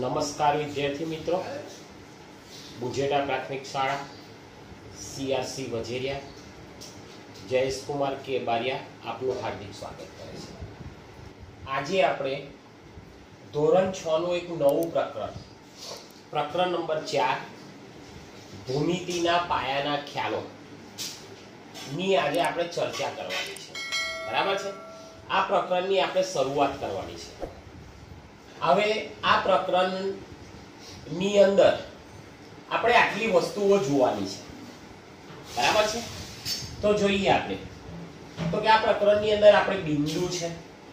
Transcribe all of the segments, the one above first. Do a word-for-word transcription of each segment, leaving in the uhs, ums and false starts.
નમસ્કાર વિદ્યાર્થી મિત્રો, બુજેટા પ્રાથમિક શાળા સીઆરસી વજેરિયા જયેશ કુમાર કે બારિયા આપનું હાર્દિક સ્વાગત કરે છે। આજે આપણે ધોરણ છ નું એક નવું પ્રકરણ પ્રકરણ નંબર ચાર ભૂમિતિના પાયાના ખ્યાલો ની આજે આપણે ચર્ચા કરવાની છે। બરાબર છે। આ પ્રકરણની આપણે શરૂઆત કરવાની છે। હવે આ પ્રકરણની અંદર આપણે આટલી વસ્તુઓ જોવાની છે। બરાબર છે। તો જોઈએ આપણે તો કે આ પ્રકરણની અંદર આપણે બિંદુ છે,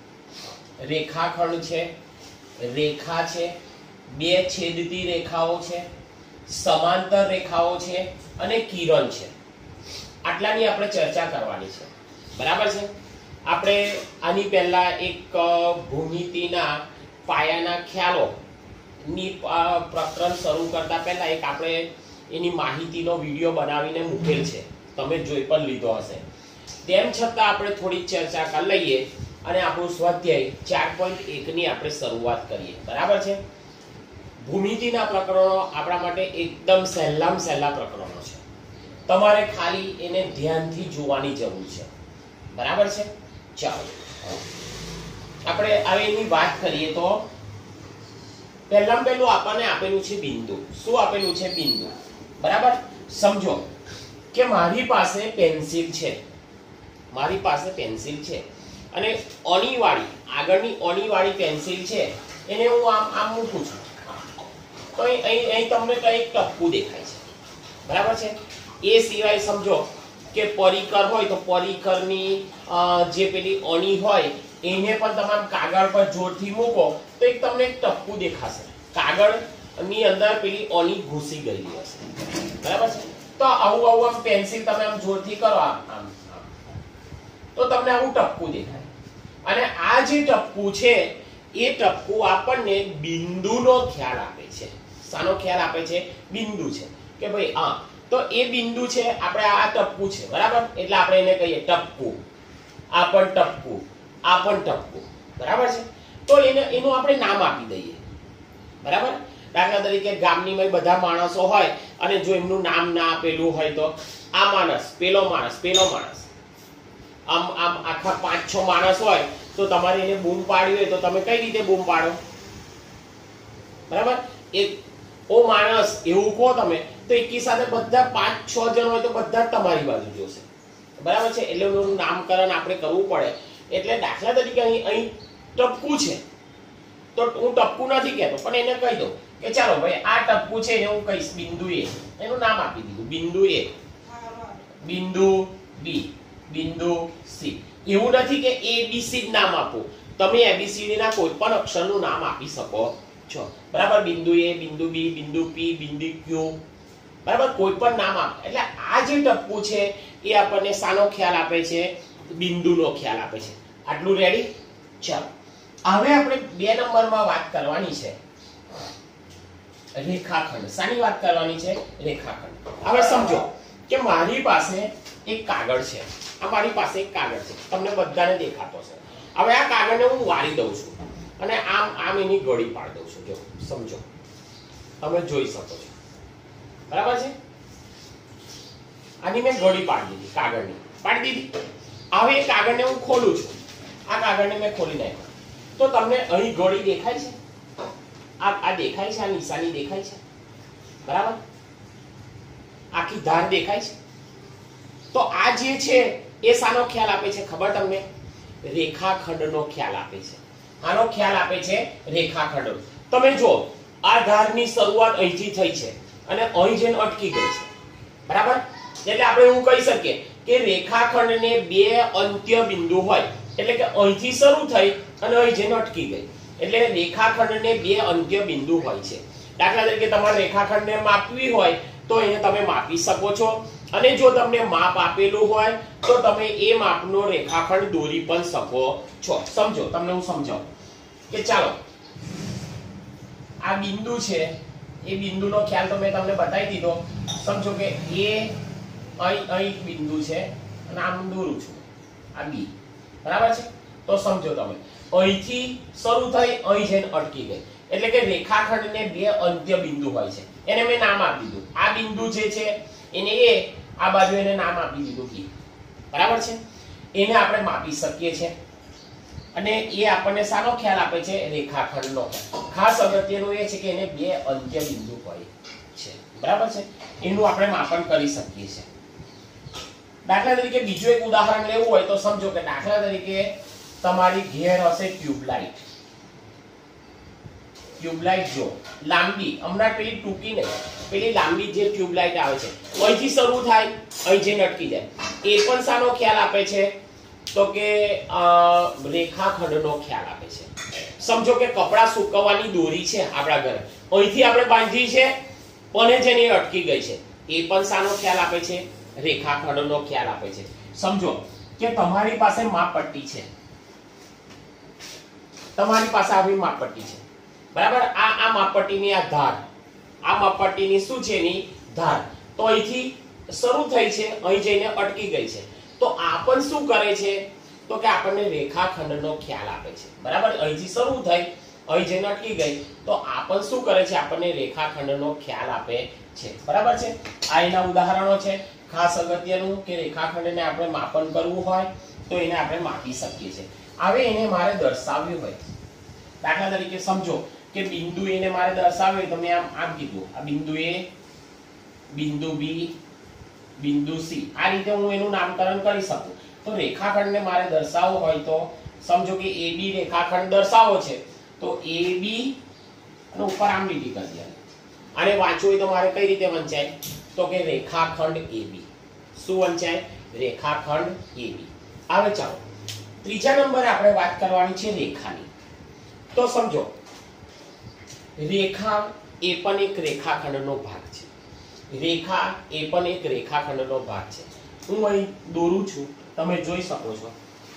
રેખાખંડ છે, રેખા છે, બે છેદતી રેખાઓ છે, સમાંતર રેખાઓ છે અને કિરણ છે। આટલાની આપણે ચર્ચા કરવાની છે। બરાબર છે। આપણે આની પહેલા એક ભૂમિતિના પાયાના ખ્યાલો ની પ્રકરણ શરૂ કરતા પહેલા એક આપણે એની માહિતીનો વિડિયો બનાવીને મૂકેલ છે, તમે જોઈ પણ લીધો હશે। તેમ છતાં આપણે થોડી ચર્ચા કરી લઈએ અને આપણું સ્વાધ્યાય ચાર પોઈન્ટ એક ની આપણે શરૂઆત કરીએ। બરાબર છે। ભૂમિતિના પ્રકરણો આપણા માટે એકદમ સહેલામાં સહેલા પ્રકરણો છે, તમારે ખાલી એને ધ્યાનથી જોવાની જરૂર છે। બરાબર છે। ચાલો આપણે હવે એની વાત કરીએ તો પહેલામાં પહેલું આપણને આપેલું છે બિંદુ। શું આપેલું છે? બિંદુ। બરાબર। સમજો કે મારી પાસે પેન્સિલ છે, મારી પાસે પેન્સિલ છે અને અણીવાળી આગળની અણીવાળી પેન્સિલ છે, એને હું આમ આમ મૂકું છું તો અહીં અહીં તમને કંઈક ટપકું દેખાય છે। બરાબર છે। એ સિવાય સમજો કે પરિકર હોય તો પરિકરની જે પેલી અણી હોય એને પણ તમે કાગળ પર જોરથી મૂકો તો એક તમને એક ટપકું દેખાશે, કાગળની અંદર પેલી અણી ઘૂસી ગયેલી હશે। બરાબર છે। તો આવું આવું આમ પેન્સિલ તમે આમ જોરથી કરો આમ આમ તો તમને આવું ટપકું દેખાય અને આ જે ટપકું છે એ ટપકું આપણને બિંદુનો ખ્યાલ આપે છે। શાનો ખ્યાલ આપે છે? બિંદુ છે કે ભાઈ હા તો એ બિંદુ છે, આપણે આ ટપકું છે। બરાબર। એટલે આપણે એને કહીએ ટપકું, આ પણ ટપકું, આ પણ ટપકું। બરાબર છે। તો એને એનું આપણે નામ આપી દઈએ। બરાબર। દાખલા તરીકે ગામની માં બધા માણસો હોય અને જો એમનું નામ ના આપેલું હોય તો આ માણસ, પેલો માણસ, પેલો માણસ, આમ આમ આખા પાંચ છ માણસ હોય તો તમારે એને બૂમ પાડવી હોય તો તમે કઈ રીતે બૂમ પાડો? બરાબર। એક ઓ માણસ એવું કહો તમે તો એકી સાથે બધા પાંચ છ જણ હોય તો બધા તમારી બાજુ જોશે। બરાબર છે। એટલે એનું નામકરણ આપણે કરવું પડે। એટલે દાખલા તરીકે અહીં અહીં ટપકું છે તો હું ટપકું નથી કહેતો પણ એને કહી દઉં કે ચાલો ભાઈ આ ટપકું છે એને હું કહીશ બિંદુ એ, એનું નામ આપી દીધું બિંદુ એ, બિંદુ બી, બિંદુ સી। એવું નથી કે એ બી સી જ નામ આપો, તમે એબીસીડી ના કોઈ પણ અક્ષરનું નામ આપી શકો છો। બરાબર। બિંદુ એ, બિંદુ બી, બિંદુ પી, બિંદુ ક્યુ, બરાબર, કોઈ પણ નામ આપ। એટલે આ જે ટપકું છે એ આપણને શાનો ખ્યાલ આપે છે? બિંદુનો ખ્યાલ આપે છે। આટલું રેડી? ચાલો હવે આપણે બે નંબરમાં વાત કરવાની છે રેખાખંડ। શાની વાત કરવાની છે? રેખાખંડ। હવે સમજો કે મારી પાસે એક કાગળ છે, આ મારી પાસે એક કાગળ છે, તમને બધાને દેખાતો છે। હવે આ કાગળને હું વાળી દઉં છું અને આમ આમ એની ગળી પાડી દઉં છું। જો સમજો, તમે જોઈ શકો છો। બરાબર છે। આની મેં ગળી પાડી દીધી, કાગળની પાડી દીધી। હવે એ કાગળને હું ખોલું છું, આ કાગળને મેં ખોલી નાખ્યો તો તમને અહીં ગળી દેખાય છે? આ આ દેખાય છે, આ નિશાની દેખાય છે? બરાબર। આખી ધાર દેખાય છે? તો આ જે છે એ શાનો ખ્યાલ આપે છે ખબર તમને? રેખાખંડનો ખ્યાલ આપે છે। આનો ખ્યાલ આપે છે રેખાખંડ। તમે જો આ ધારની શરૂઆત અહીંથી થઈ છે અને અહીં જઈને અટકી ગઈ છે। બરાબર। એટલે આપણે એવું કહી શકીએ કે રેખાખંડને બે અંત્ય બિંદુ હોય, એટલે કે અહીંથી શરૂ થઈ અને અહીં જઈને અટકી ગઈ, એટલે રેખાખંડને બે અંત્ય બિંદુ હોય છે। દાખલા તરીકે તમારે રેખાખંડને માપવી હોય તો એને તમે માપી શકો છો અને જો તમને માપ આપેલું હોય તો તમે એ માપનો રેખાખંડ દોરી પણ શકો છો। સમજો, તમને હું સમજાવું કે ચાલો આ બિંદુ છે, એ બિંદુનો ખ્યાલ તો મેં તમને બતાવી દીધો। સમજો કે એ અહીં અહીં બિંદુ છે અને આમ દોરું છું, આ બી। બરાબર છે। તો સમજો તમે અહીંથી શરૂ થઈ અહીં જઈને અટકી ગઈ, એટલે કે રેખાખંડને બે અંત્ય બિંદુ હોય છે, એને મેં નામ આપી દીધું. આ બિંદુ જે છે એને એ, આ બાજુ એને નામ આપી દીધું બી. બરાબર છે. એને આપણે માપી શકીએ છીએ અને એ આપણને શાનો ખ્યાલ આપે છે? રેખાખંડનો. ખાસ અગત્યનું એ છે કે એને બે અંત્ય બિંદુ હોય છે. બરાબર છે. એનું આપણે માપન કરી શકીએ છીએ. દાખલા તરીકે બીજું એક ઉદાહરણ લેવું હોય તો સમજો કે દાખલા તરીકે તમારી ઘેર હશે ટ્યુબલાઇટ. ટ્યુબલાઇટ જો લાંબી, હમણાં પેલી ટૂંકી નહીં, પેલી લાંબી જે ટ્યુબલાઇટ આવે છે અહીંથી શરૂ થાય, અહીં જઈને અટકી જાય. એ પણ શાનો ખ્યાલ આપે છે? તો કે રેખાખંડનો ખ્યાલ આપે છે. સમજો કે કપડા સુકવવાની દોરી છે આપણા ઘરે, અહીંથી આપણે બાંધી છે પણ જેને અટકી ગઈ છે, એ પણ શાનો ખ્યાલ આપે છે? રેખાખંડનો ખ્યાલ આપે છે. સમજો કે તમારી પાસે માપપટ્ટી છે, તમારી પાસે આવી માપપટ્ટી છે. બરાબર. આ આ માપપટ્ટીની આ ધાર, આ માપપટ્ટીની શું છે? એની ધાર. તો અહીંથી શરૂ થઈ છે, અહીં જઈને અટકી ગઈ છે. તો આ પણ શું કરે છે? તો કે આપણને રેખાખંડનો ખ્યાલ આપે છે. બરાબર. અહીંથી શરૂ થઈ, અહીં જઈને અટકી ગઈ, તો આ પણ શું કરે છે? આપણને રેખાખંડનો ખ્યાલ આપે છે. બરાબર છે. આ એના ઉદાહરણો છે. ખાસ અગત્યનું કે રેખાખંડને આપણે માપન કરવું હોય તો એને આપણે માપી શકીએ છીએ. હવે એને મારે દર્શાવ્યું હોય, દાખલા તરીકે સમજો કે બિંદુ એને મારે દર્શાવ્યું તો મેં આમ આમ કીધું, આ બિંદુ એ, બિંદુ બી, બિંદુ સી, આ રીતે હું એનું નામકરણ કરી શકું. તો રેખાખંડને મારે દર્શાવવો હોય તો સમજો કે એ બી રેખાખંડ દર્શાવવો છે તો એ બી અને ઉપર આમ લીટી કરી દેવાની. આને વાંચવું હોય તો મારે કઈ રીતે વંચાય? તો કે રેખાખંડ એ બી. શું વંચાય? રેખાખંડ એ બી. હવે ચાલો ત્રીજા નંબરે આપણે વાત કરવાની છે રેખાની. તો સમજો રેખા એ પણ એક રેખાખંડનો ભાગ છે. રેખા એ પણ એક રેખાખંડનો ભાગ છે. હું અહીં દોરું છું, તમે જોઈ શકો છો.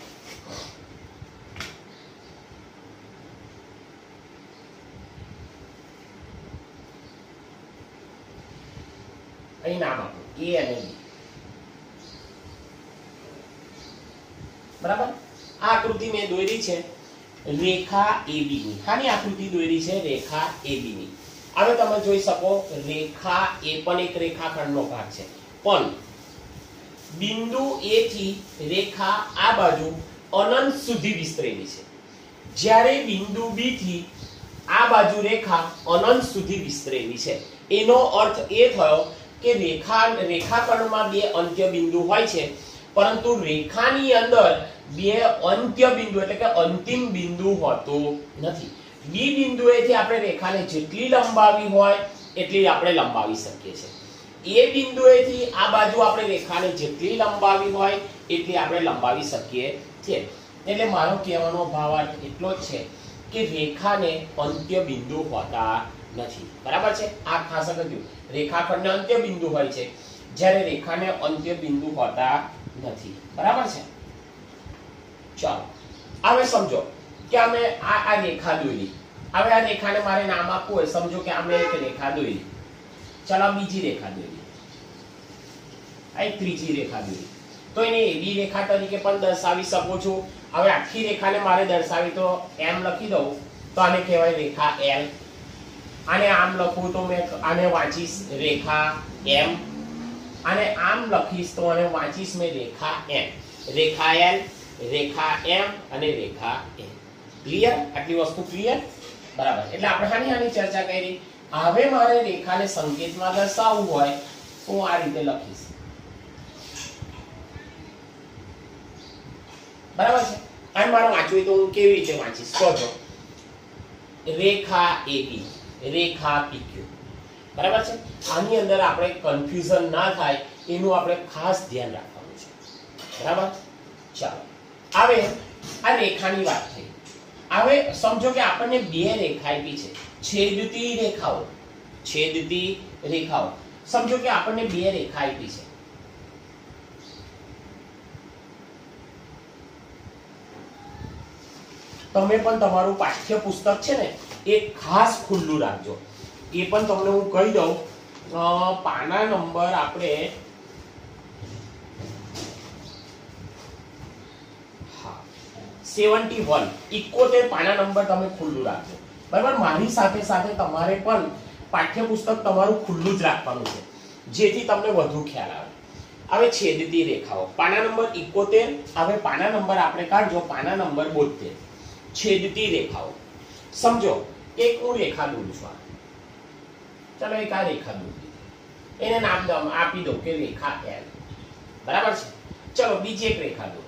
અહીં નામ આપો એ અને બી. બરાબર. આ આકૃતિ મેં દોરી છે રેખા એબી ની. આની આકૃતિ દોરી છે રેખા એબી ની. હવે તમે જોઈ શકો રેખા એ પણ એક રેખાખંડનો ભાગ છે, પણ બિંદુ એ થી રેખા આ બાજુ અનંત સુધી વિસ્તરેલી છે, જ્યારે બિંદુ બી થી આ બાજુ રેખા અનંત સુધી વિસ્તરેલી છે. એનો અર્થ એ થયો કે રેખા રેખાખંડમાં બે અંત્ય બિંદુ હોય છે, પરંતુ રેખાની અંદર બે અંત્ય બિંદુ એટલે કે અંતિમ બિંદુ હોતું નથી. બી બિંદુએથી આપણે રેખાને જેટલી લંબાવી હોય એટલી આપણે લંબાવી શકીએ છીએ. એ બિંદુએથી આ બાજુ આપણે રેખાને જેટલી લંબાવી હોય એટલી આપણે લંબાવી શકીએ છીએ. એટલે મારો કહેવાનો ભાવાર્થ એટલો જ છે કે રેખાને અંત્ય બિંદુ હોતા નથી. બરાબર છે. આ ખાસ અગત્યનું, રેખાખંડને અંત્ય બિંદુ હોય છે જ્યારે રેખાને અંત્ય બિંદુ હોતા નથી. બરાબર છે. ચાલો હવે સમજો કે અમે આ આ રેખા દોરી. હવે આ રેખાને મારે નામ આપવું હોય, સમજો કે અમે એક રેખા દોરી. ચાલો બીજી રેખા દોરી, આ એક ત્રીજી રેખા દોરી. તો એને એબી રેખા તરીકે પણ દર્શાવી શકો છો. હવે આખી રેખાને મારે દર્શાવી તો એમ લખી દઉં તો આને કહેવાય રેખા એલ. આને આમ લખું તો મેં આને વાંચીશ રેખા એમ. આને આમ લખીશ તો આને વાંચીશ મેં રેખા એમ. રેખા એલ, રેખા એમ અને રેખા એમ. ક્લિયર? આટલી વસ્તુ ક્લિયર? બરાબર. એટલે આપણે હાની હાની ચર્ચા કરી. હવે મારે રેખાને સંકેતમાં દર્શાવવું હોય તો હું આ રીતે લખીશ. બરાબર છે. અને મારે વાંચવું હોય તો હું કેવી રીતે વાંચીશ કહો? રેખા એબી, રેખા પીક્યુ. બરાબર છે. આની અંદર આપણે કન્ફ્યુઝન ના થાય એનું આપણે ખાસ ધ્યાન રાખવાનું છે. બરાબર. ચાલો હવે આ રેખાની વાત થઈ. હવે સમજો કે આપણને બે રેખા આપી છે, છેદતી રેખાઓ. છેદતી રેખાઓ. સમજો કે આપણને બે રેખા આપી છે. તમે પણ તમારું પાઠ્યપુસ્તક છે ને એ ખાસ ખુલ્લું રાખજો. એ પણ તમને હું કહી દઉં, પાના નંબર આપણે હા સેવન્ટી વન, ઇકોતેર પાના નંબર તમે ખુલ્લું રાખજો. બરાબર. મારી સાથે સાથે તમારે પણ પાઠ્યપુસ્તક તમારું ખુલ્લું જ રાખવાનું છે, જેથી તમને વધુ ખ્યાલ આવે. હવે છેદતી રેખાઓ, પાના નંબર એકોતેર. હવે પાના નંબર આપણે કાઢજો, પાના નંબર બોતેર. છેદતી રેખાઓ. સમજો એક હું રેખા દોરું છું. ચલો એક આ રેખા દોરી, એને નામ દઉં આપી દઉં કે રેખા એલ. બરાબર છે. ચલો બીજી એક રેખા દો,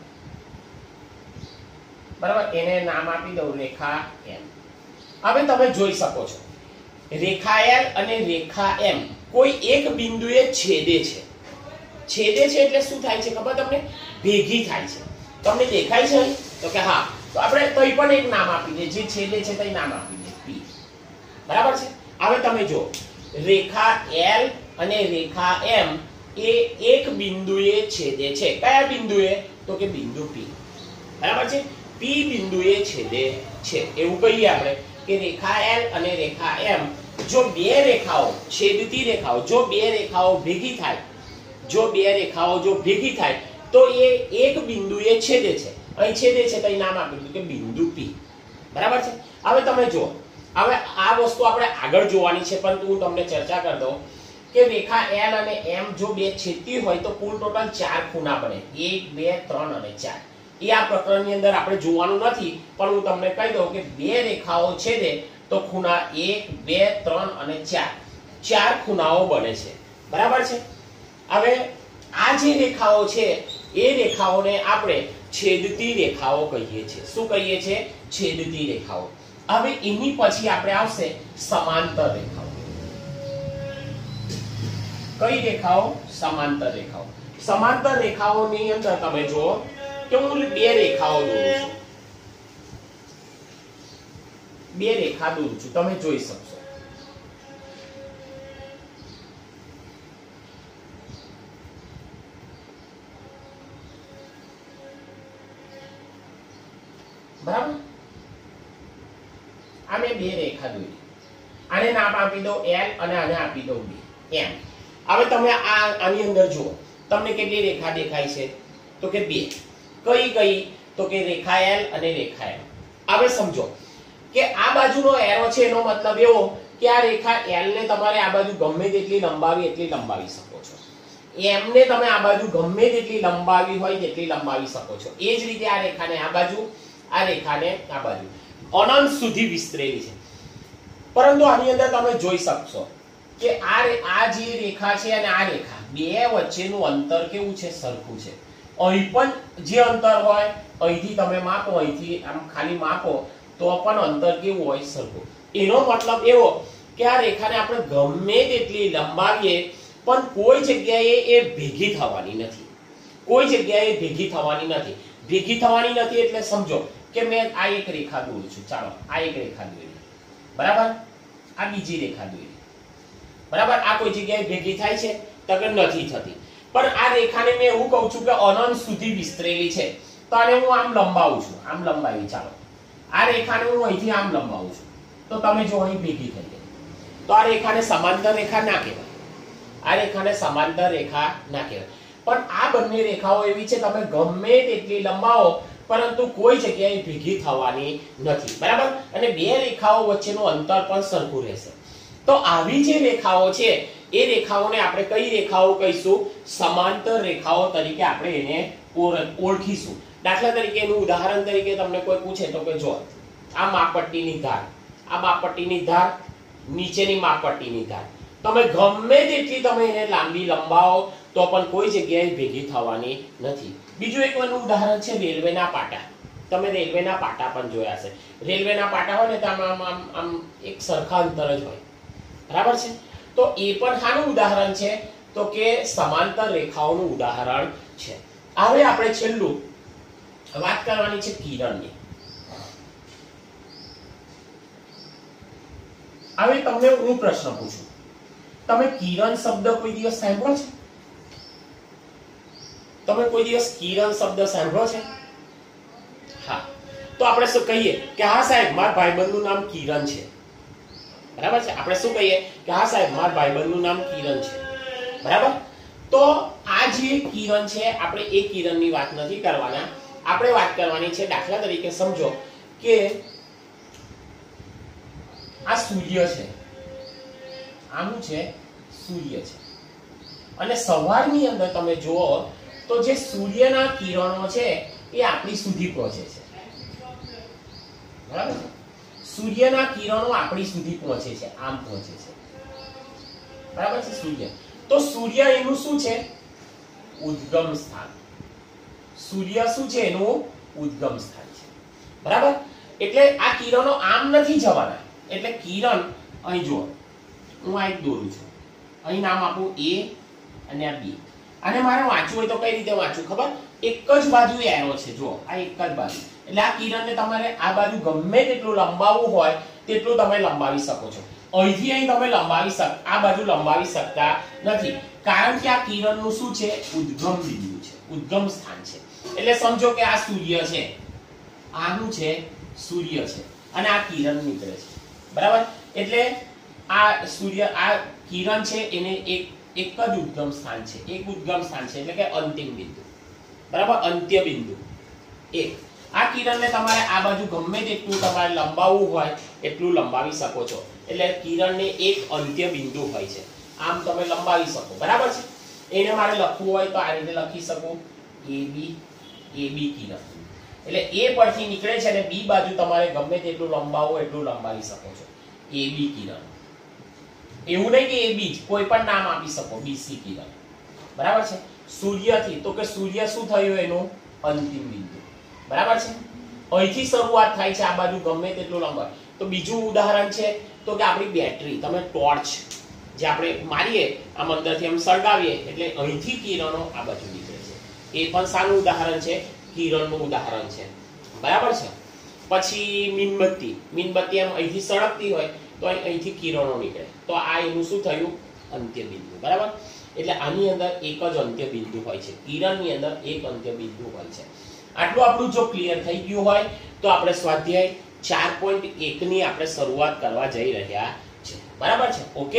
બરાબર, એને નામ આપી દઉં રેખા એમ. હવે તમે જોઈ શકો છો રેખા એલ અને રેખા એમ કોઈ એક બિંદુએ છેદે છે. છેદે છે એટલે શું થાય છે ખબર તમને? ભેગી થાય છે. તમને દેખાય છે તો કે હા, તો આપણે તઈ પણ એક નામ આપી દે, જે છેદે છે તઈ નામ આપી દે પી. બરાબર છે. હવે તમે જો રેખા એલ અને રેખા એમ એ એક બિંદુએ છેદે છે. કયા બિંદુએ? તો કે બિંદુ પી. બરાબર છે. પી બિંદુએ છેદે છે એવું કહીએ આપણે કે રેખા એલ અને રેખા એમ જો બે રેખાઓ છેદતી રેખાઓ જો બે રેખાઓ ભેગી થાય જો બે રેખાઓ જો ભેગી થાય તો એ એક બિંદુએ છેદે છે. અહીં છેદે છે તો નામ આપી કે બિંદુ પી. બરાબર છે. હવે તમે જો, હવે આ વસ્તુ આપણે આગળ જોવાની છે, પરંતુ હું તમને ચર્ચા કરી દઉં કે રેખા એલ અને એમ જો બે છેદતી હોય તો કુલ ટોટલ ચાર ખૂણા બને. એક, બે, ત્રણ અને ચાર. એ આ પ્રકરણની અંદર આપણે જોવાનું નથી, પણ હું તમને કહી દઉં કે બે રેખાઓ છેદે તો ખૂણા એક, બે, ત્રણ અને ચાર. ચાર ખૂણાઓ બને છે. બરાબર છે. હવે આ જે રેખાઓ છે એ રેખાઓને આપણે છેદતી રેખાઓ કહીએ છીએ. શું કહીએ છીએ? છેદતી રેખાઓ. હવે એની પછી આપણે આવશે સમાંતર રેખાઓ. કઈ રેખાઓ? સમાંતર રેખાઓ. સમાંતર રેખાઓની અંદર તમે જુઓ કે હું બે રેખાઓ દોરું છું. બે રેખા દોરું છું, તમે જોઈ શકશો. બરાબર. આ મેં બે રેખા દોરી, આને નામ આપી દો એલ અને આને આપી દો બી એમ. હવે તમે આ આની અંદર જુઓ, તમને કેટલી રેખા દેખાય છે? તો કે બે. કઈ કઈ? તો કે રેખા એલ અને રેખા એમ. હવે સમજો કે આ બાજુનો એરો છે એનો મતલબ એવો કે આ રેખા એલ ને તમારે આ બાજુ ગમે તેટલી લંબાવી એટલી લંબાવી શકો છો. એમ ને તમે આ બાજુ ગમે તેટલી લંબાવી હોય તેટલી લંબાવી શકો છો. એ જ રીતે આ રેખાને આ બાજુ, આ રેખાને આ બાજુ અનંત સુધી વિસ્તરેલી છે. પરંતુ આની અંદર તમે જોઈ શકશો કે આ આ જે રેખા છે અને આ રેખા બે વચ્ચેનું અંતર કેવું છે? સરખું છે. અહીં પણ જે અંતર હોય અહીંથી તમે માપો, અહીંથી આમ ખાલી માપો તો પણ અંતર કેવું હોય? સરખું. એનો મતલબ એવો કે આ રેખાને આપણે ગમે તેટલી લંબાવીએ પણ કોઈ જગ્યાએ એ ભેગી થવાની નથી. કોઈ જગ્યાએ ભેગી થવાની નથી. ભેગી થવાની નથી એટલે સમજો કે મેં આ એક રેખા દોરું છું. ચાલો આ એક રેખા દોરી, બરાબર, આ બીજી રેખા દોરી, બરાબર. આ કોઈ જગ્યાએ ભેગી થાય છે? તો કે નથી થતી. પણ આ રેખાને મેં એવું કહું છું કે અનંત સુધી વિસ્તરેલી છે, તો આને હું આમ લંબાવું છું. આમ લંબાવી, ચાલો આ રેખાને હું અહીંથી આમ લંબાવું છું તો તમે જો અહીં ભેગી થઈ ગઈ. તો આ રેખાને સમાંતર રેખા ના કહેવાય. આ રેખાને સમાંતર રેખા ના કહેવાય. પણ આ બંને રેખાઓ એવી છે તમે ગમે તેટલી લંબાવો પરંતુ કોઈ જગ્યાએ ભેગી થવાની નથી. બરાબર. અને બે રેખાઓ વચ્ચેનું અંતર પણ સરખું રહેશે. તો આવી જે રેખાઓ છે એ રેખાઓને આપણે કઈ રેખાઓ કહીશું? સમાંતર રેખાઓ તરીકે આપણે એને ઓળખીશું. દાખલા તરીકે એનું ઉદાહરણ તરીકે તમને કોઈ પૂછે તો કે જો આ માપપટ્ટીની ધાર, આ માપપટ્ટીની ધાર, નીચેની માપપટ્ટીની ધાર, તમે ગમે તેટલી તમે એને લાંબી લંબાવો તો પણ કોઈ જગ્યાએ ભેગી થવાની નથી. બીજું એક ઉદાહરણ છે રેલવેના પાટા. તમે રેલવેના પાટા પણ જોયા છે. રેલવેના પાટા હોય ને તો આમ આમ આમ એક સરખા અંતર જ હોય. બરાબર છે. તો એ પણ શાનું ઉદાહરણ છે? તો કે સમાંતર રેખાઓનું ઉદાહરણ છે. હવે આપણે છેલ્લું વાત કરવાની છે કિરણની. હવે તમને હું પ્રશ્ન પૂછું, તમે કિરણ શબ્દ કોઈ દિવસ સાંભળ્યો છે? તમે કોઈ દિવસ કિરણ શબ્દ સાંભળ્યો છે? હા. તો આપણે શું કહીએ કે હા સાહેબ મારા ભાઈબંધનું નામ કિરણ છે. બરાબર છે. આપણે શું કહીએ કે હા સાહેબ મારા ભાઈબંધનું નામ કિરણ છે. બરાબર. તો આ જે કિરણ છે આપણે એ કિરણની વાત નથી કરવાના. આપણે વાત કરવાની છે દાખલા તરીકે સમજો કે આ સૂર્ય છે, આનું છે સૂર્ય છે, અને સવારની અંદર તમે જુઓ તો જે સૂર્યના કિરણો છે એ આપણી સુધી પહોંચે છે, બરાબર છે? સૂર્યના કિરણો આપણી સુધી પહોંચે છે, આમ પહોંચે છે, બરાબર છે? સૂર્ય તો સૂર્ય એનું શું છે? ઉદ્ગમ સ્થાન. સૂર્ય શું છે? એનું ઉદ્ગમ સ્થાન છે, બરાબર? એટલે આ કિરણો આમ નથી જવાના. એટલે કિરણ અહીં જુઓ, હું આ એક દોરું છું, અહીં નામ આપું A અને આ B. અને મારે વાંચવું હોય તો કઈ રીતે વાંચવું ખબર? એક જ બાજુ એરો છે, જો આ એક જ બાજુ. એટલે આ કિરણને તમારે આ બાજુ ગમે તેટલું લંબાવવું હોય તેટલું તમે લંબાવી શકો છો. અહીંથી અહીં તમે લંબાવી શક આ બાજુ લંબાવી શકતા નથી, કારણ કે આ કિરણનું શું છે? ઉદ્ગમ બિંદુ છે, ઉદ્ગમ સ્થાન છે. એટલે સમજો કે આ સૂર્ય છે, આનું છે સૂર્ય છે, અને આ કિરણ નીકળે છે, બરાબર? એટલે આ સૂર્ય આ કિરણ છે એને એક એક જ ઉદ્ગમ સ્થાન છે, એક ઉદ્ગમ સ્થાન છે, એટલે કે અંતિમ બિંદુ, બરાબર? અંત્ય બિંદુ એક. આ કિરણને તમારે આ બાજુ ગમે તેટલું તમારે લંબાવવું હોય એટલું લંબાવી શકો છો. એટલે કિરણને એક અંત્ય બિંદુ હોય છે, આમ તમે લંબાવી શકો, બરાબર છે? એને મારે લખવું હોય તો આ રીતે લખી શકું, A B A B કિરણ. એટલે A પરથી નીકળે છે અને B બાજુ તમારે ગમે તેટલું લંબાવવું એટલું લંબાવી શકો છો, A B કિરણ. એવું નહીં કે A B જ, કોઈ પણ નામ આપી શકો, B C કિરણ, બરાબર છે? સૂર્યથી તો કે સૂર્ય શું થયું? એનું અંતિમ બિંદુ, બરાબર છે? અહીંથી શરૂઆત થાય છે, આ બાજુ ગમે તેટલું લંબાય. તો બીજું ઉદાહરણ છે તો કે આપણી બેટરી, તમે ટોર્ચ જે આપણે મારીએ આમ અંદરથી આમ સળગાવીએ એટલે અહીંથી કિરણો આ બાજુ નીકળે છે. એ પણ સારું ઉદાહરણ છે, કિરણનું ઉદાહરણ છે, બરાબર છે? પછી મીણબત્તી, મીણબત્તી આમ અહીંથી સળગતી હોય તો અહીંથી કિરણો નીકળે, તો આ એનું શું થયું? અંત્ય બિંદુ, બરાબર? એટલે આની અંદર એક જ અંત્ય બિંદુ હોય છે, કિરણની અંદર એક અંત્ય બિંદુ હોય છે. આટલું આપણું જો ક્લિયર થઈ ગયું હોય તો આપણે સ્વાધ્યાય ચાર પોઈન્ટ એક ની આપણે શરૂઆત કરવા જઈ રહ્યા છે, બરાબર છે? ઓકે,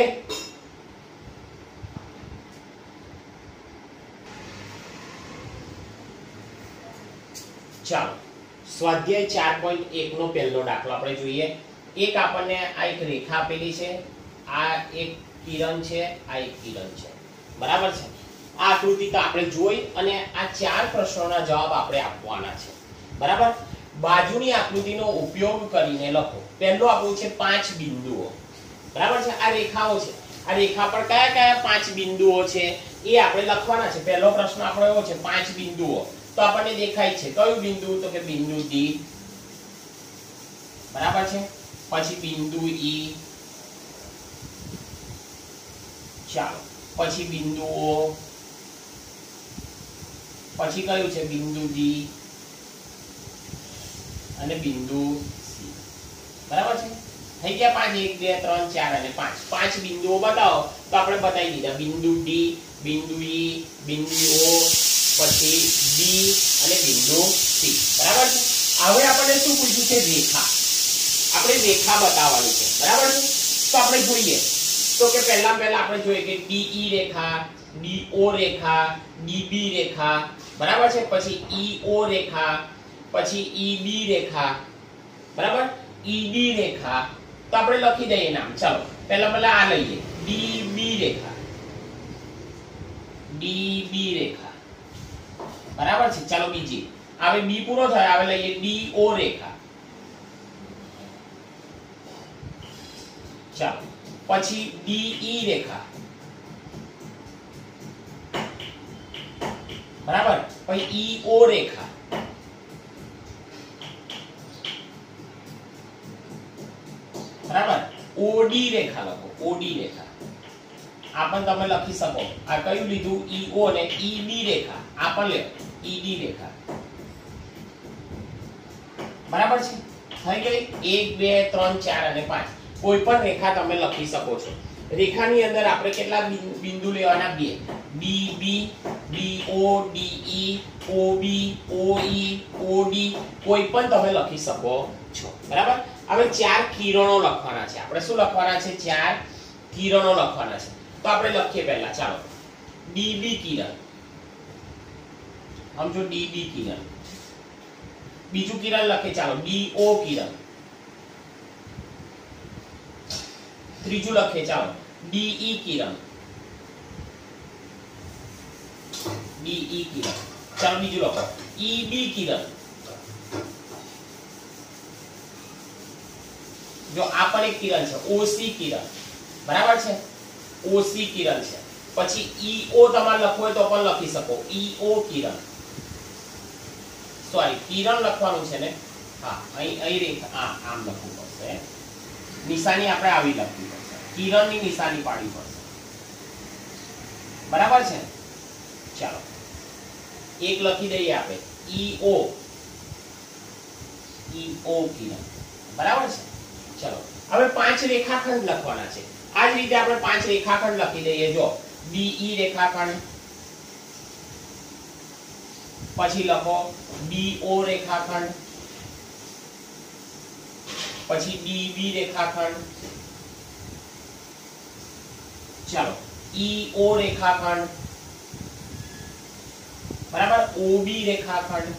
ચાલો સ્વાધ્યાય ચાર પોઈન્ટ એક નો પહેલો દાખલો આપણે જોઈએ. એક આપણને આ એક રેખા આપેલી છે, આ એક કિરણ છે, આ એક કિરણ છે, બરાબર છે? આ આકૃતિ તો આપણે જોઈ અને આ ચાર પ્રશ્નોના જવાબ આપણે આપવાના છે, બરાબર? બાજુની આકૃતિનો ઉપયોગ કરીને લખો. પહેલો આપણું છે પાંચ બિંદુઓ, બરાબર છે? આ રેખાઓ છે, આ રેખા પર કયા કયા પાંચ બિંદુઓ છે એ આપણે લખવાના છે. પહેલો પ્રશ્ન આપણો એવો છે, પાંચ બિંદુઓ. તો આપણને દેખાય છે કયું બિંદુ? તો કે બિંદુ D, બરાબર છે? પછી બિંદુ E, ચાલો પછી બિંદુ O, પછી કયું છે? બિંદુ D અને બિંદુ C, બરાબર છે? થઈ ગયા પાંચ. એક બે ત્રણ ચાર અને પાંચ. પાંચ બિંદુઓ બતાવો તો આપણે બતાવી દીધા, બિંદુ D, બિંદુ E, બિંદુ O, પછી B અને બિંદુ C, બરાબર છે? હવે આપણને શું પૂછ્યું છે? રેખા. આપણે રેખા બતાવવાની છે, બરાબર છે? તો આપણે જોઈએ તો કે પહેલા પહેલા આપણે જોઈએ કે D E રેખા, D O રેખા, D B રેખા, બરાબર છે? પછી E O રેખા, પછી E B રેખા, બરાબર? E D રેખા. તો આપણે લખી દઈએ નામ. ચાલો પહેલા પહેલા આ લઈએ, D B રેખા, D B રેખા, બરાબર છે? ચાલો બીજી, હવે B પૂરો થયો, હવે લઈએ D O રેખા, ચાલો પછી D E રેખા, બરાબર? પછી E O રેખા, બરાબર? O D રેખા લખો, O D રેખા. આ પણ તમે લખી શકો. આ કયું લીધું? E O ને E B રેખા. આ પણ લે, E D રેખા, બરાબર છે? થઈ ગઈ. એક બે ત્રણ ચાર અને પાંચ. કોઈ પણ રેખા તમે લખી શકો છો. રેખાની અંદર આપણે કેટલા બિંદુ લેવાના? બે. B B, B O, D E, O B, O E, O D, કોઈ પણ તમે લખી શકો છો, બરાબર? હવે ચાર કિરણો લખવાના છે. આપણે શું લખવાના છે? ચાર કિરણો લખવાના છે. તો આપણે લખીએ પહેલા, ચાલો D B કિરણ, સમજો D B કિરણ. બીજું કિરણ લખીએ, ચાલો D O કિરણ, ત્રીજું લખીએ ચાલો, ડીઈ કિરણ, ડીઈ કિરણ. ચાલો બીજું લખો, ઈબી કિરણ. જો આ પણ એક કિરણ છે, ઓસી કિરણ, બરાબર છે, ઓસી કિરણ છે. પછી ઈઓ તમારે લખવું હોય તો પણ લખી શકો, ઈઓ કિરણ. સોરી, કિરણ લખવાનું છે ને, હા અહીં અહીં રેખા, હા આમ લખવું પડશે, નિશાની આપણે આવી લખવી પડશે, કિરણની નિશાની પાડવી પડશે, બરાબર છે. ચાલો એક લખી દઈએ આપણે, ઈઓ, ઈઓ કિરણ, બરાબર છે. ચલો હવે પાંચ રેખાખંડ લખવાના છે. આ જ રીતે આપણે પાંચ રેખાખંડ લખી દઈએ. જો ડીઈ રેખાખંડ, પછી લખો ડીઓ રેખાખંડ, પછી ડીબી રેખાખંડ, ચાલો ઈઓ રેખાખંડ, બરાબર, ઓબી રેખાખંડ,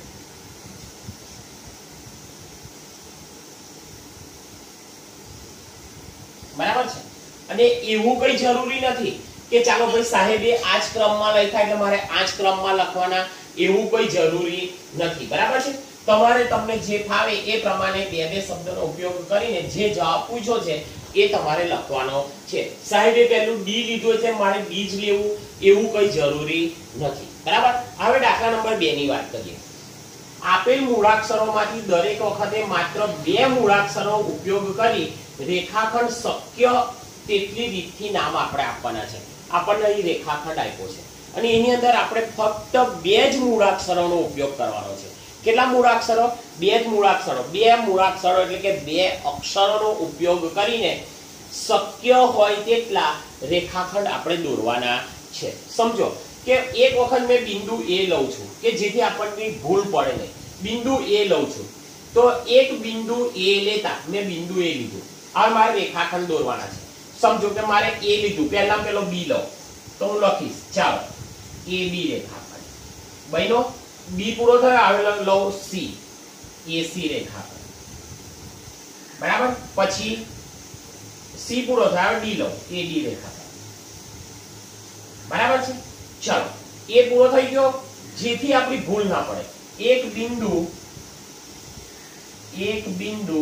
બરાબર છે. અને એવું કઈ જરૂરી નથી કે ચાલો ભાઈ સાહેબે આ જ ક્રમમાં લખ્યા એટલે મારે આ જ ક્રમમાં લખવાના, એવું કોઈ જરૂરી નથી, બરાબર છે. તમારે તમને જે ફાવે એ પ્રમાણે બે બે શબ્દોનો ઉપયોગ કરીને જે જવાબ પૂછ્યો છે એ તમારે લખવાનો છે. સાહેબે પહેલું ડી લીધું છે, મારે ડી જ લેવું એવું કઈ જરૂરી નથી, બરાબર. હવે દાખલા નંબર બે ની વાત કરીએ. આપેલ મૂળાક્ષરોમાંથી દરેક વખતે માત્ર બે મૂળાક્ષરો ઉપયોગ કરી રેખાખંડ શક્ય તેટલી રીતથી નામ આપણે આપવાના છે. આપણને અહીં રેખાખંડ આપ્યો છે અને એની અંદર આપણે ફક્ત બે જ મૂળાક્ષરોનો ઉપયોગ કરવાનો છે. કેટલા મૂળાક્ષરો? બે જ મૂળાક્ષરો. બે મૂળાક્ષરો એટલે કે બે અક્ષરોનો ઉપયોગ કરીને શક્ય હોય તેટલા રેખાખંડ આપણે દોરવાના છે. સમજો કે એક વખત મેં બિંદુ એ લઉં છું કે જેથી આપણને ભૂલ પડે નહીં. બિંદુ એ લઉં છું તો એક બિંદુ એ લેતા મેં બિંદુ એ લીધું, હવે મારે રેખાખંડ દોરવાના છે. સમજો કે મારે એ લીધું, પહેલા પેલો બી લો તો હું લખીશ ચાલો એ બી રેખાખંડ. બન્યો. બી પૂરો થયો, હવે લો સી, એસી રેખાખંડ, બરાબર. પછી સી પૂરો થયો, ડી લો, એડી રેખાખંડ, બરાબર છે. ચાલો એ પૂરો થઈ ગયો, જેથી આપણી ભૂલ ના પડે. એક બિંદુ એક બિંદુ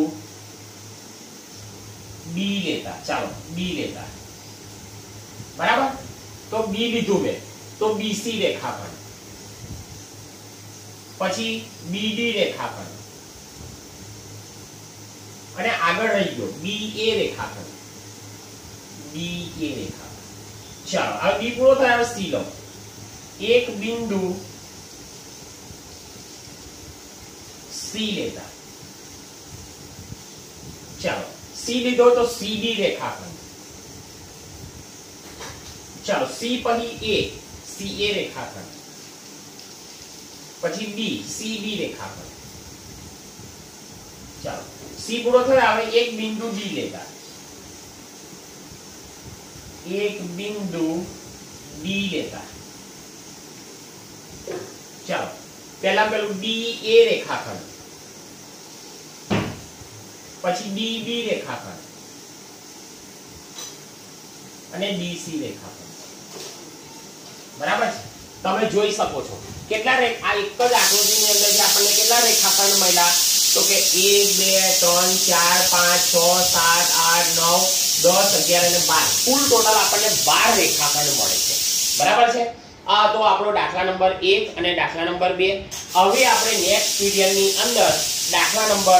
બી લેતા, ચાલો બી લેતા, બરાબર. તો બી લીધું મેં તો બીસી રેખાખંડ, પછી બીડી રેખાખંડ અને આગળ રહી ગયો બી એ રેખાખંડ, બી એ રેખાખંડ. ચાલો હવે બી પૂરો થયો, સી લો. એક બિંદુ સી લેતા, ચાલો સી લીધો તો સીડી રેખાખંડ, ચાલો સી પછી એ, સી એ રેખાખંડ, પછી બી, સી બી રેખાખંડ. ચાલો સી પૂરો થયો, હવે એક બિંદુ ડી લેતા, એક બિંદુ ડી લેતા, ચાલો પહેલા પેલું ડી એ રેખાખંડ, પછી ડી બી રેખાખંડ અને ડી સી રેખાખંડ, બરાબર છે. તમે જોઈ શકો છો કેટલા રેખ આ એક જ આકૃતિની અંદર જે આપણને કેટલા રેખાખંડ મળ્યા તો કે એક બે ત્રણ ચાર પાંચ છ સાત આઠ નવ દસ અગિયાર અને બાર, કુલ ટોટલ આપણને બાર રેખાખંડ મળે છે, બરાબર છે. આ તો આપણો દાખલા નંબર એક અને દાખલા નંબર બે. હવે આપણે નેક્સ્ટ વિડિયોની અંદર દાખલા નંબર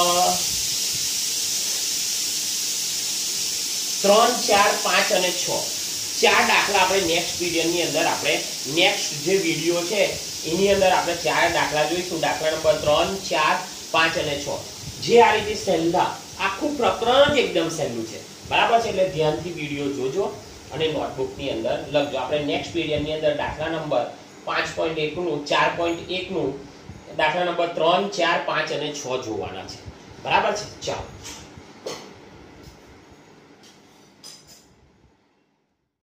ત્રણ ચાર પાંચ અને છ ચાર દાખલા આપણે નેક્સ્ટ વિડિયોની અંદર આપણે નેક્સ્ટ જે વિડિયો છે એની અંદર આપણે ચાર દાખલા જોઈશું. દાખલા નંબર ત્રણ ચાર પાંચ અને છ જે આ રીતે સહેલા આખું પ્રકરણ જ એકદમ સહેલું છે, બરાબર છે. એટલે ધ્યાનથી વિડિયો જોજો અને નોટબુકની અંદર લખજો. આપણે નેક્સ્ટ વિડિયોની અંદર દાખલા નંબર પાંચ પોઈન્ટ એક નું ચાર પોઈન્ટ એક નું દાખલા નંબર ત્રણ ચાર પાંચ અને છ જોવાના છે, બરાબર છે. ચાલો.